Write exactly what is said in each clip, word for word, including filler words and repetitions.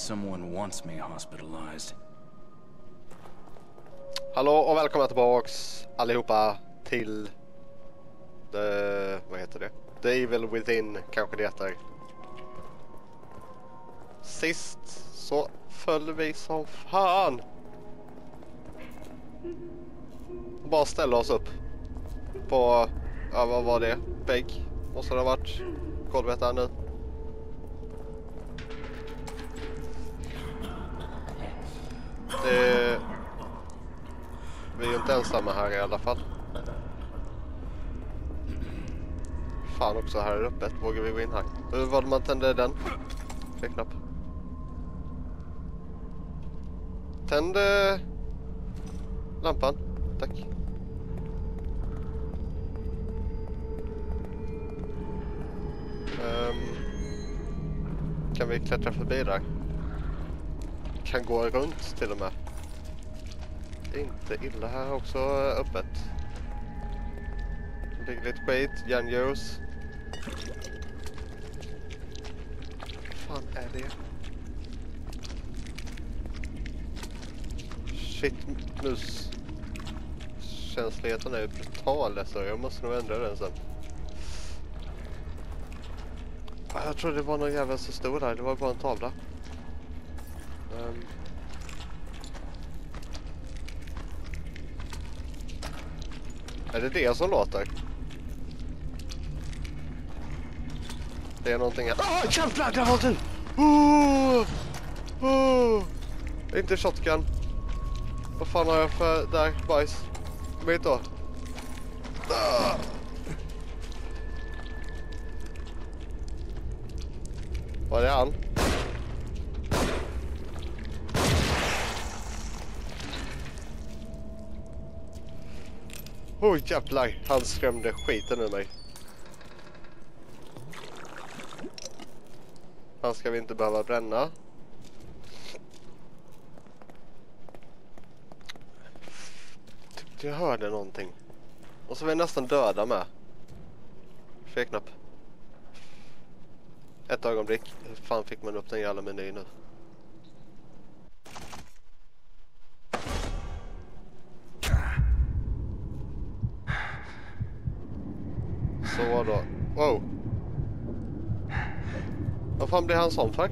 someone wants me hospitalized. Hallå och välkomna tillbaks allihopa till The, vad heter det? The Evil Within kanske det heter. Sist så föll vi som fan. Bara ställa oss upp på, ja vad var det? Vägg. Måste det ha varit golvet här nu. Det... Vi är ju inte ensamma här i alla fall. Fan också, här är det öppet. Vågar vi gå in här? Hur var det man tände den? Fel knapp. Tänd lampan. Tack. Um, kan vi klättra förbi där? Kan gå runt till och med. Inte illa här också öppet. Det ligger lite skit, järnljus. Vad fan är det? Shit, mus. Känsligheten är ju brutal så jag måste nog ändra den sen. Jag tror det var någon jävel så stor där, det var bara en tavla. Um. Är det det som låter? Det är någonting... Åh, jävlar, där var du! Oh! Oh! Inte shotgun. Vad fan har jag för... Där, bajs. Mitt då. Ah! Var det han? Oj, oh, jävlar. Han skrämde skiten ur mig. Han ska vi inte behöva bränna. Tyckte jag hörde någonting. Och så var jag nästan döda med. Fel knapp. Ett ögonblick. Hur fan fick man upp den jävla menyn nu? Så då. Wow. Vad fan blir han sån för?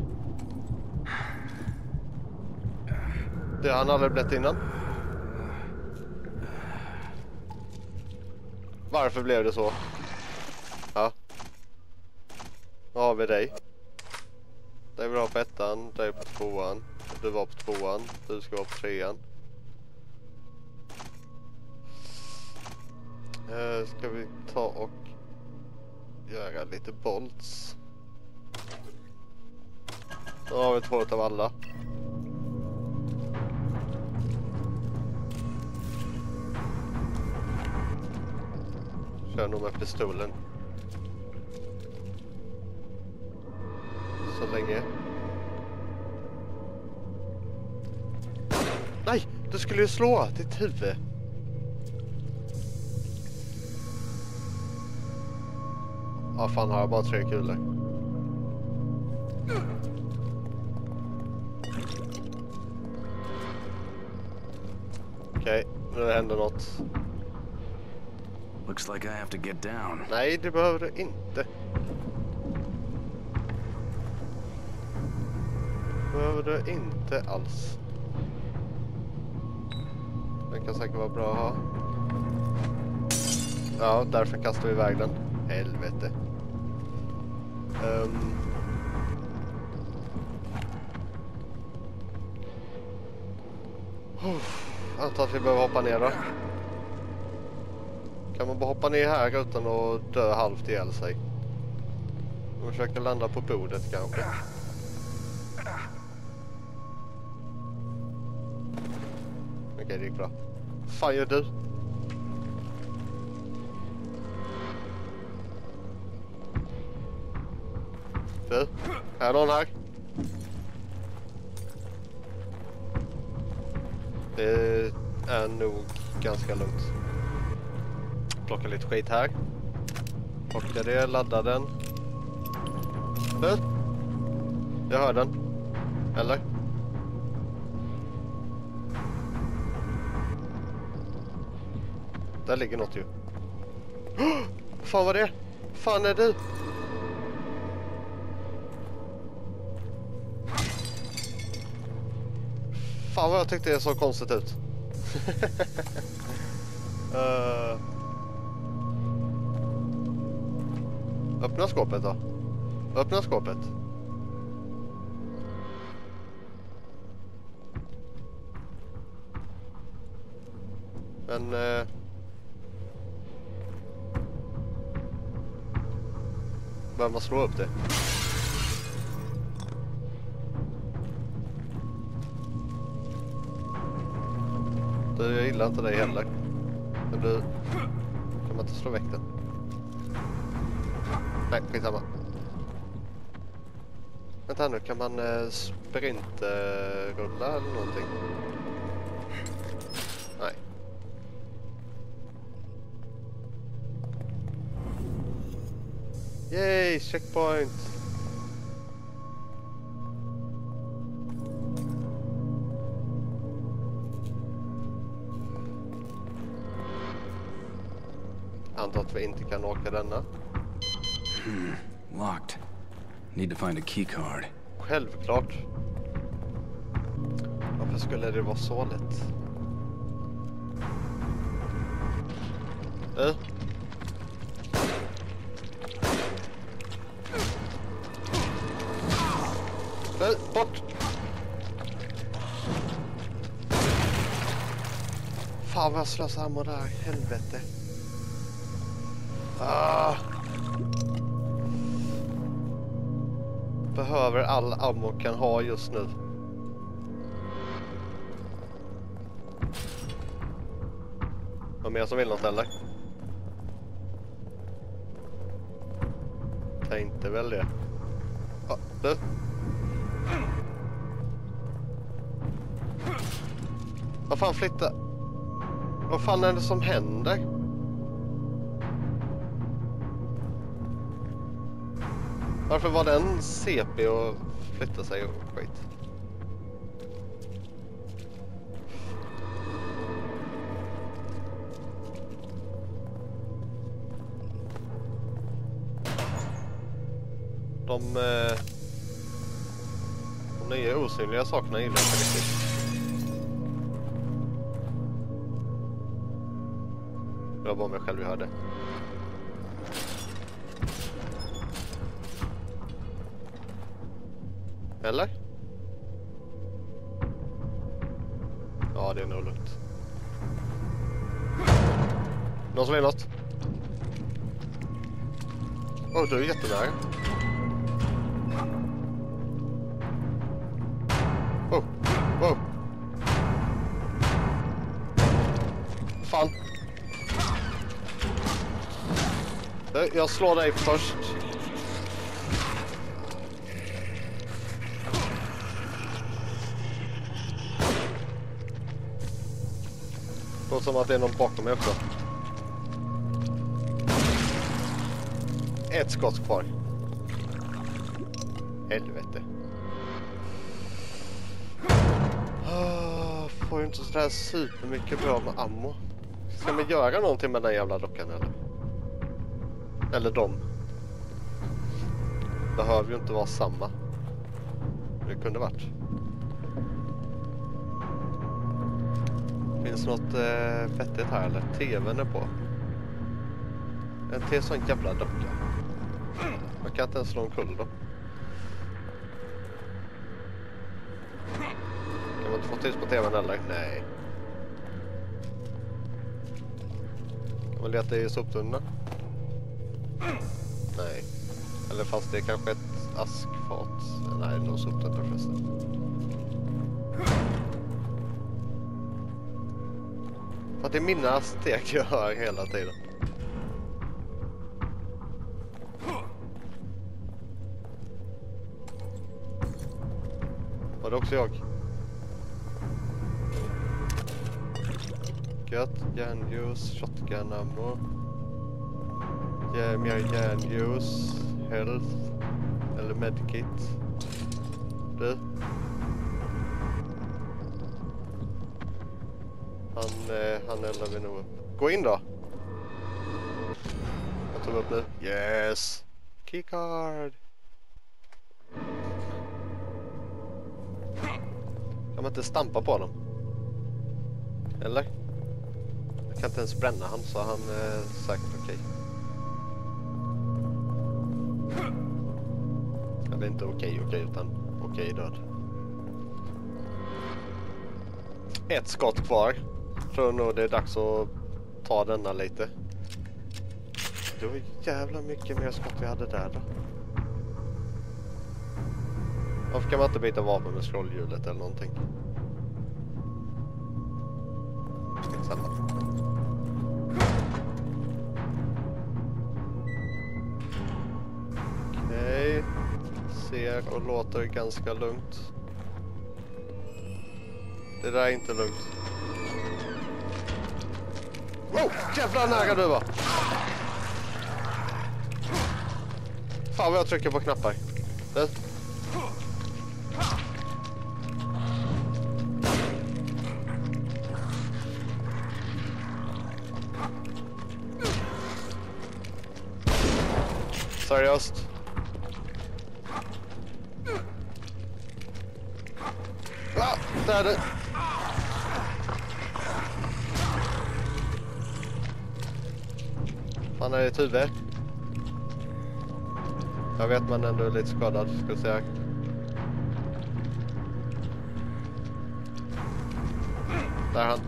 Det har han aldrig blivit innan. Varför blev det så? Ja. Vad har vi dig? Det var på ettan, det är på tvåan. Du var på tvåan, du ska vara på trean. Uh, ska vi ta och göra lite bolts. Då har vi två utav alla. Kör nog med pistolen. Så länge. Nej, du skulle ju slå ditt huvud. Ja, fan har jag bara tre kulor. Okej, okay, nu händer något. Looks like I have to get down. Nej, det behöver du inte. Behöver du inte alls. Den kan säkert vara bra att ha. Ja, därför kastar vi iväg den. Helvete. Um. Oh, antar att vi behöver hoppa ner då. Kan man bara hoppa ner här utan att dö halvt ihjäl sig? Och försöka landa på bordet kanske. Okej, okay, det gick bra. Vad fan gör du? Du, är någon här? Det är nog ganska lugnt. Plocka lite skit här. Plocka det, ladda den. Du? Jag hör den. Eller? Där ligger något ju. Oh, fan vad det är? Fan är du? Fan vad jag tyckte det såg konstigt ut. uh... Öppna skåpet då. Öppna skåpet. Men... Uh... Behöver man slå upp det? Du, jag gillar inte dig heller. Men du... Kan man inte slå väck den? Nej, skitsamma. Vänta nu, kan man eh, sprintrulla eh, eller någonting? Nej. Yay, checkpoint! Antar att vi inte kan åka denna. Hmm. Locked. Need to find a key card. Självklart. Varför skulle det vara så lätt? Äh? Nej, bort! Fan vad jag slösar ammo där, helvete. Ah. Behöver all ammo kan ha just nu. Vad mer som vill något eller? Tänkte väl det. Ah, du. Vad fan flytta? Vad fan är det som händer? Varför var den C P och flytta sig och skit? De, eh, de nya osynliga sakerna gillar jag inte riktigt. Det var bara mig själv jag hörde. Eller? Ja, det är nog lugnt. Någon som vill något? Åh, oh, du är jättenära. Oh, wow. Fan. Jag slår dig först. Låter som att det är någon bakom mig också. Ett skott kvar. Helvete. Oh, får ju inte sådär supermycket bra med ammo. Ska man göra någonting med den jävla dockan eller? Eller dem. Behöver ju inte vara samma. Det kunde varit. Finns något eh, vettigt här eller? T V:n är på. En till sån jävla docka. Man kan inte ens slå en kull då. Kan man inte få tyst på T V:n eller? Nej. Kan man leta i soptunnan? Nej. Eller fast det är kanske ett askfat. Nej, det är nog soptunna förresten. För att det är mina steg jag hör hela tiden. Var det också jag? Gött, järnljus, shotgun ammo. Ja, mer järnljus, health eller medkit. Du. Han, eh, han eldar vi nog upp. Gå in då. Jag tar upp nu. Yes! Keycard! Kan man inte stampa på honom? Eller? Jag kan inte ens bränna han, så han är säkert okej. Eller inte okej okej utan okej död. Ett skott kvar. Tror nog det är dags att ta denna lite. Det var jävla mycket mer skott vi hade där då. Varför kan man inte byta vapen med scrollhjulet eller någonting? Samma. Okej. Ser och låter ganska lugnt. Det där är inte lugnt. Wow, jävla nära du var. Fan vad jag trycker på knappar. Det. Seriöst. Ja, där är det. Han är i ett huvud. Jag vet man ändå är lite skadad, ska jag säga. Där är han.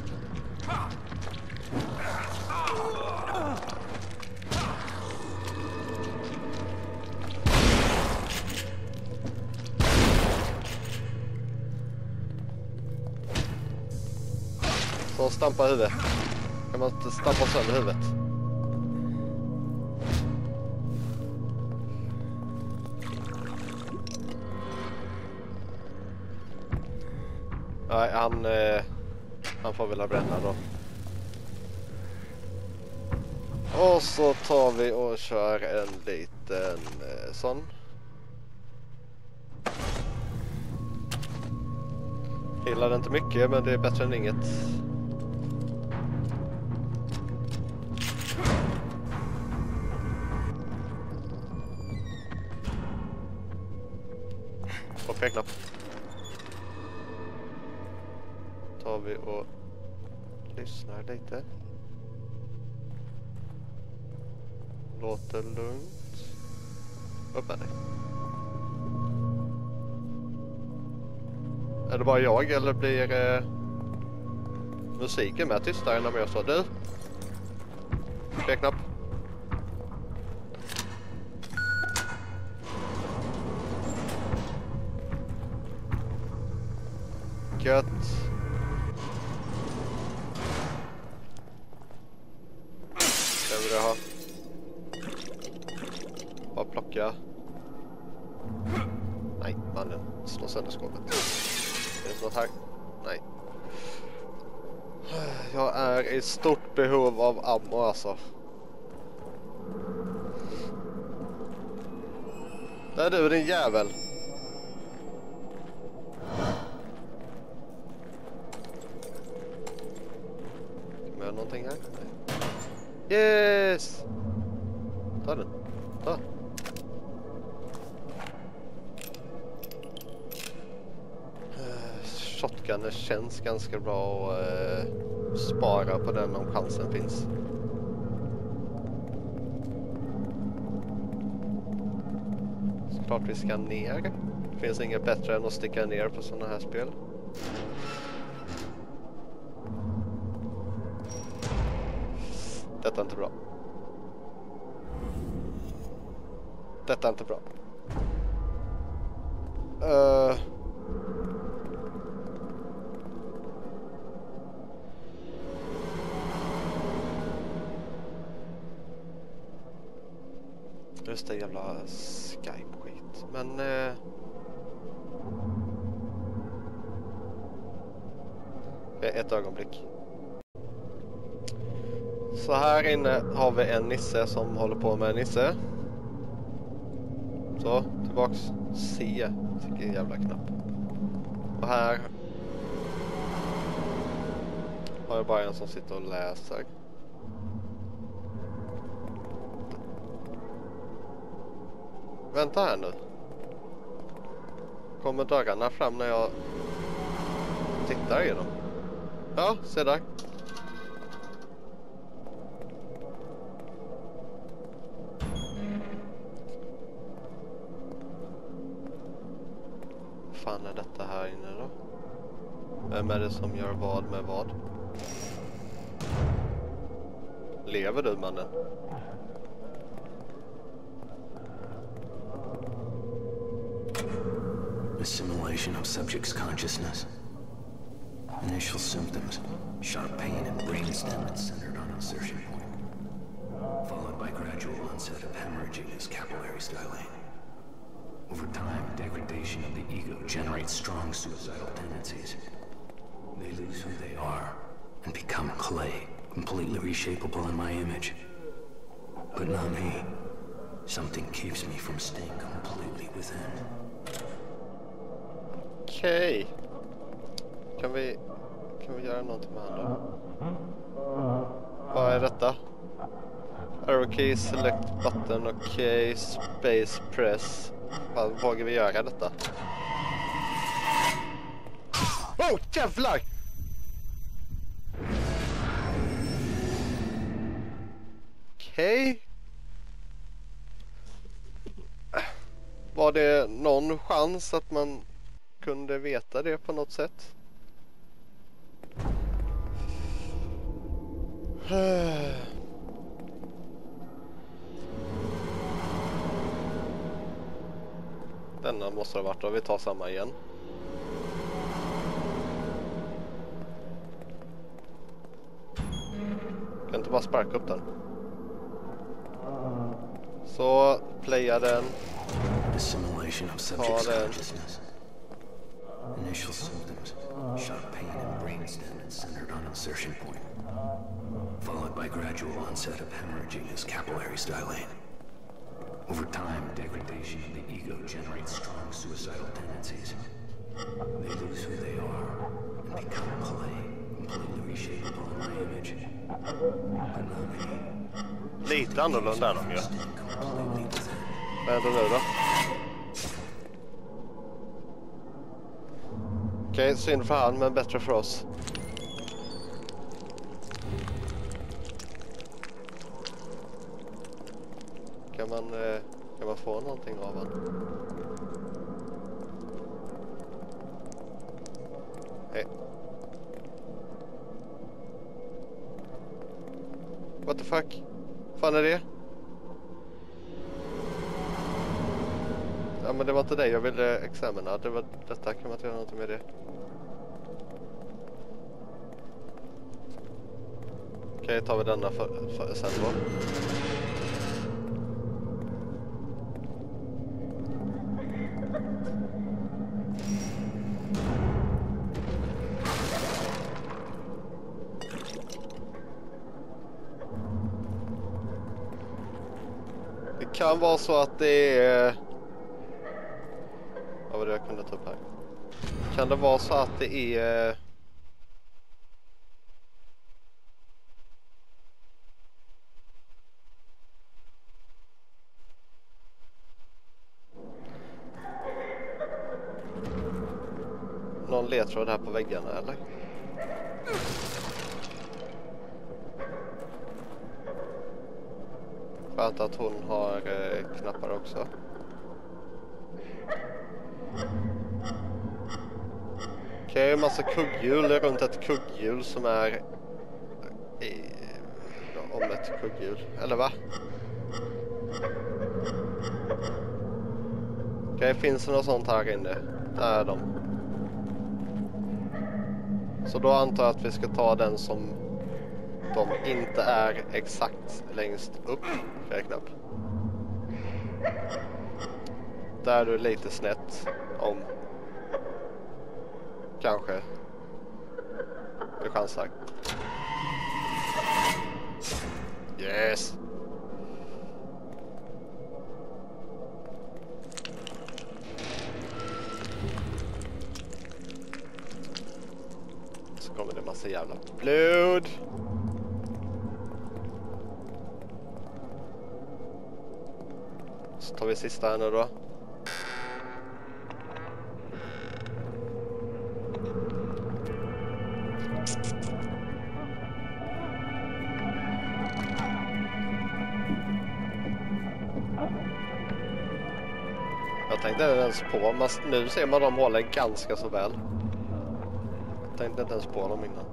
Så stampa huvudet. Kan man inte stampa sönder huvudet? Nej, han, eh, han får väl bränna då. Och så tar vi och kör en liten eh, sån. Gillar inte mycket, men det är bättre än inget. På p-knapp. Tar vi och lyssnar lite. Låter lugnt. Upp med dig. Är det bara jag eller blir eh, musiken med tystare när jag sa du? P-knapp. Gött. Det vill jag ha. Bara plocka. Nej, mannen. Slå sönder skåpet. Är det något här? Nej. Jag är i stort behov av ammo alltså. Där är du din jävel. Kan jag någonting här? Nej. Yes! Ta den. Ta. Shotgunen känns ganska bra att eh, spara på den om chansen finns. Såklart vi ska ner. Det finns inget bättre än att sticka ner på sådana här spel. Detta är inte bra. Detta är inte bra. Uh... Just det, jävla Skype-skit. Men... Eh... Ett ögonblick. Så här inne har vi en nisse som håller på med en nisse. Så, tillbaks. C. Vilken jävla knapp. Och här Har jag bara en som sitter och läser. Vänta här nu. Kommer dörrarna fram när jag tittar i dem? Ja, se där. Vad fan är detta här inne då? Vem är det som gör vad med vad? Lever du, mannen? Assimilation of subject's consciousness. Initial symptoms: sharp pain in brainstem and centered on insertion point, followed by gradual onset of hemorrhaging as capillaries dilate. Over time, degradation of the ego generates strong suicidal tendencies. They lose who they are and become clay, completely reshapeable in my image. But not me. Something keeps me from staying completely within. Okej. Kan vi... Kan vi göra någonting med honom? Vad är detta? Arrow key, select button, okej, space press. Vad vågar vi göra detta? Oh, jävlar! Okej. Var det någon chans att man kunde veta det på något sätt? Denna måste ha varit, och vi tar samma igen. Kan inte bara sparka upp den. Så playa den. Assimilation of subject's consciousness. Initial symptoms: sharp pain in brainstem and centered on insertion point, followed by gradual onset of hemorrhaging as capillaries dilate. Over time, degradation of the ego generates strong suicidal tendencies. They lose who they are and become clay, completely reshapeable in my image. But not me. Lite annorlunda är de ju. Vad är det nu då? Okej, okay, synd för han, men bättre för oss. Kan man, eh, kan man få någonting av han? Hej. What the fuck? Fan är det? Ja, men det var inte det jag ville examina. Det var detta, kan man inte göra någonting med det? Okej, okay, tar vi denna för, för, sen då. Det kan vara så att det är... Vad var det jag kunde ta upp här? Kan det vara så att det är... någon ledtråd här på väggarna, eller? Skönt att hon har eh, knappar också. Okej, okay, massa kugghjul runt ett kugghjul som är i, ja, om ett kugghjul, eller va? Okej, okay, finns det något sånt här inne? Där är de. Så då antar jag att vi ska ta den som de inte är exakt längst upp. Knapp. Där är du lite snett om kanske du chansar. Yes. kommer det massa jävla blod. Så tar vi sista här nu då. Jag tänkte inte ens på, men nu ser man de hålen ganska så väl. Jag tänkte inte ens på dem innan.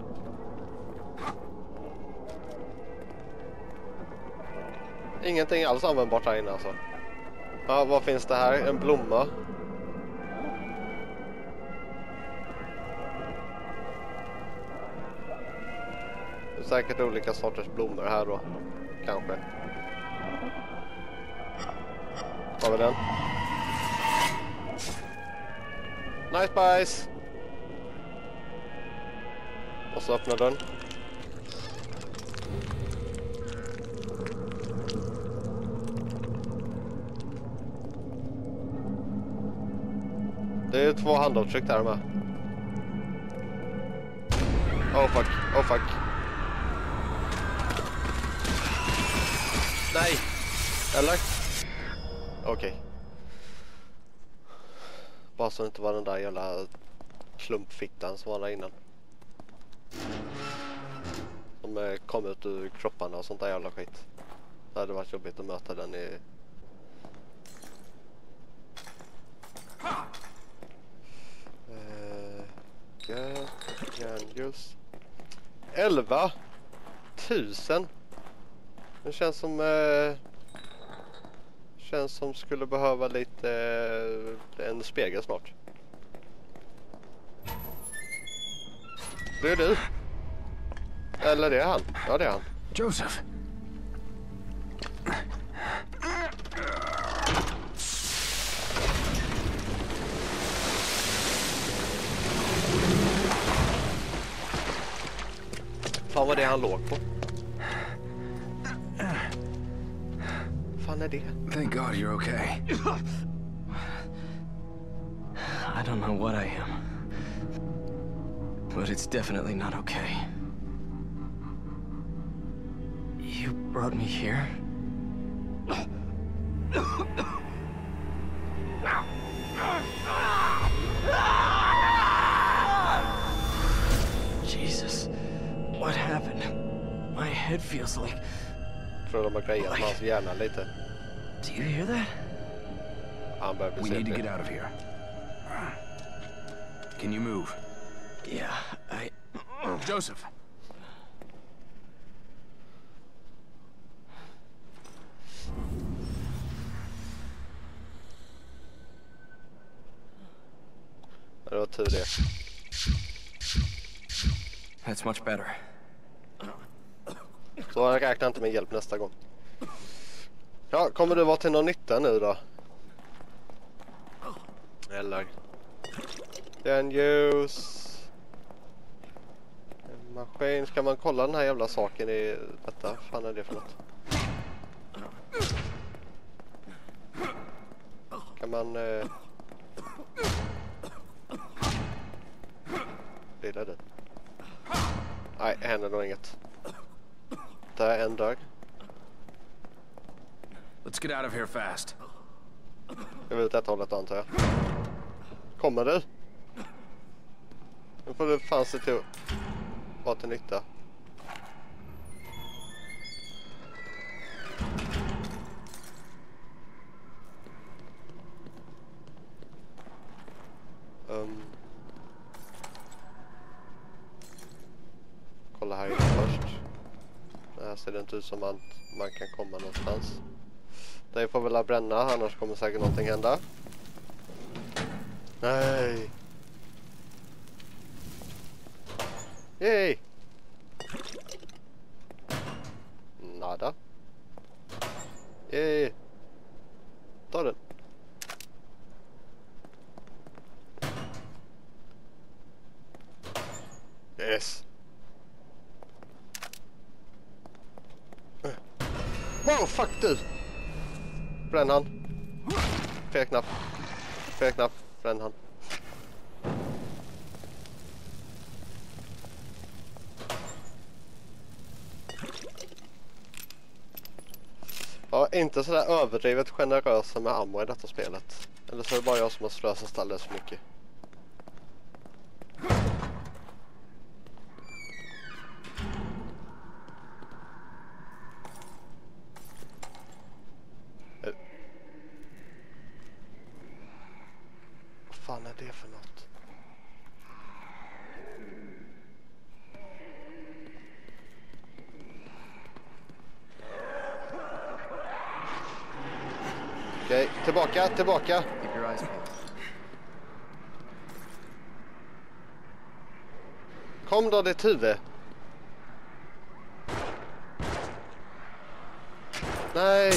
Ingenting alls användbart här inne alltså. Ja, vad finns det här? En blomma. Det är säkert olika sorters blommor här då. Kanske. Har vi den? Nice pies! Och så öppnar den. Det är två handavtryck där med. Oh fuck, oh fuck. Nej! Eller? Okej. Okay. Bara så det inte var den där jävla klumpfittan som var där innan. Som kom ut ur kropparna och sånt där jävla skit. Det hade varit jobbigt att möta den i... Just elva tusen. Det känns som eh, känns som skulle behöva lite eh, en spegel snart. Det är du. Eller det är han. Ja, det är han. Joseph. Fan vad det han låg på. Fan är det? Thank God you're okay. I don't know what I am, but it's definitely not okay. You brought me here? Jesus. What happened? My head feels like... Jag tror de har grejat med hans hjärna lite. Do you hear that? Han börjar bli We need to säker. get out of here. Can you move? Yeah, I... Joseph! Det var tur det. That's much better. Så jag räknar inte med hjälp nästa gång. Ja, kommer du vara till någon nytta nu då? Eller? Den ljus. En maskin. Ska man kolla den här jävla saken i detta? Fan är det för något? Kan man... Eh... Lilla det. Nej, händer nog inget. Där är en dörr. Let's get out of here fast. Jag vill ut ett hållet antar jag. Kommer du? Nu får du fan se till att vara till nytta. Um. Kolla här inne först. Här ser det inte ut som att man kan komma någonstans. Det får väl bränna, annars kommer säkert någonting hända. Nej. Yay. Nada. Yay. Ta den. Yes. Wow, fuck du. Bränn han. Fel knapp. Fel knapp. Bränn han. Ja, inte sådär överdrivet generösa med ammo i detta spelet. Eller så är det bara jag som har slösat alldeles för mycket. Uh. Vad fan är det för något? Okej, okay, tillbaka, tillbaka. Keep your eyes peeled. Kom då, ditt huvud. Nej.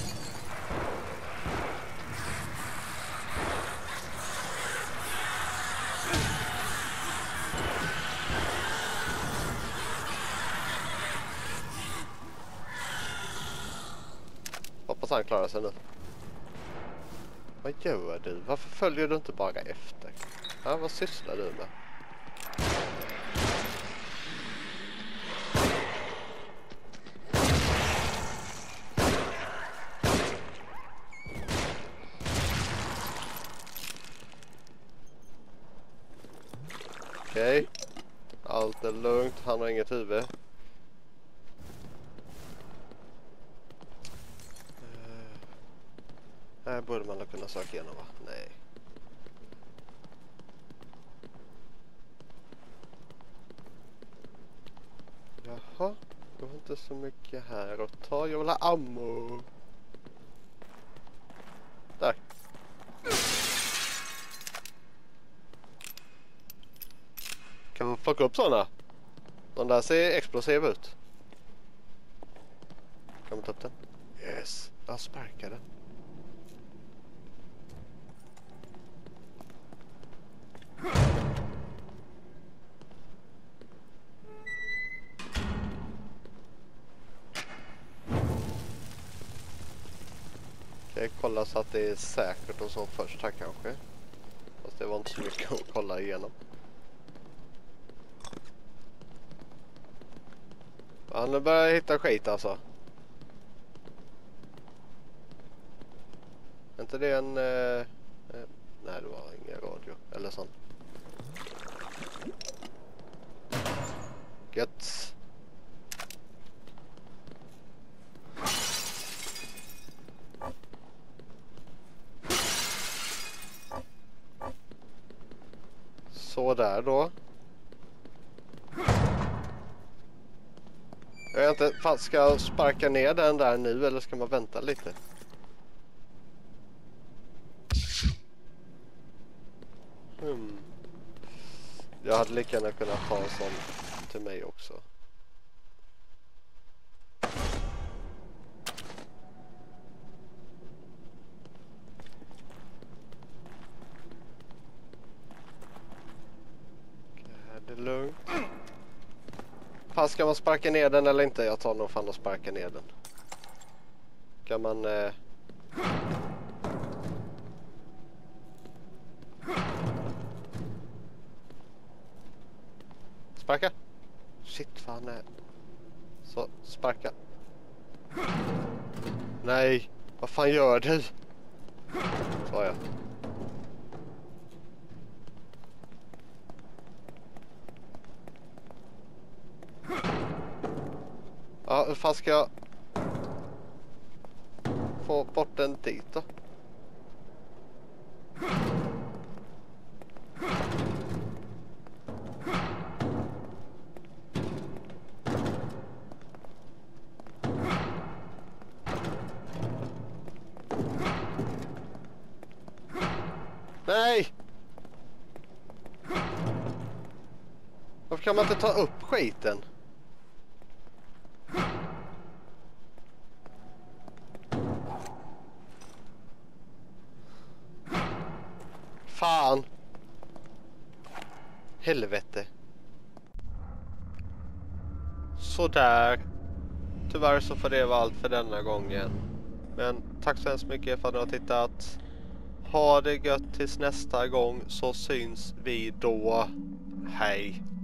Hoppas han klarar sig nu. Vad gör du? Varför följer du inte bara efter? Ja, vad sysslar du med? Okej. Okay. Allt är lugnt. Han har inget huvud. Här borde man kunna söka igenom, va? Nej. Jaha, det var inte så mycket här att ta. Jag vill ha ammo. Där. Kan man plocka upp sådana? De där ser explosiva ut. Kan man ta upp den? Yes, jag sparkar den. Okej, kolla så att det är säkert och så först här kanske. Fast det var inte så mycket att kolla igenom. Ja, nu börjar jag hitta skit alltså. Är inte det en... Eh, eh, nej, det var ingen radio eller sånt. Gött. Så där då. Jag vet inte, fan, ska jag sparka ner den där nu eller ska man vänta lite? Hmm. Jag hade lika gärna kunnat ta en sån till mig också. Det är lugnt. Fan, ska man sparka ner den eller inte? Jag tar nog fan och sparka ner den. Kan man... Eh... Sparka. Shit, fan är... Så, sparka. Nej, vad fan gör du? Så jag. Ja, hur fan ska jag få bort den dit då? Nej! Varför kan man inte ta upp skiten? Fan! Helvete. Sådär. Tyvärr så får det vara allt för denna gången. Men tack så hemskt mycket för att ni har tittat. Ha det gött tills nästa gång, så syns vi då. Hej!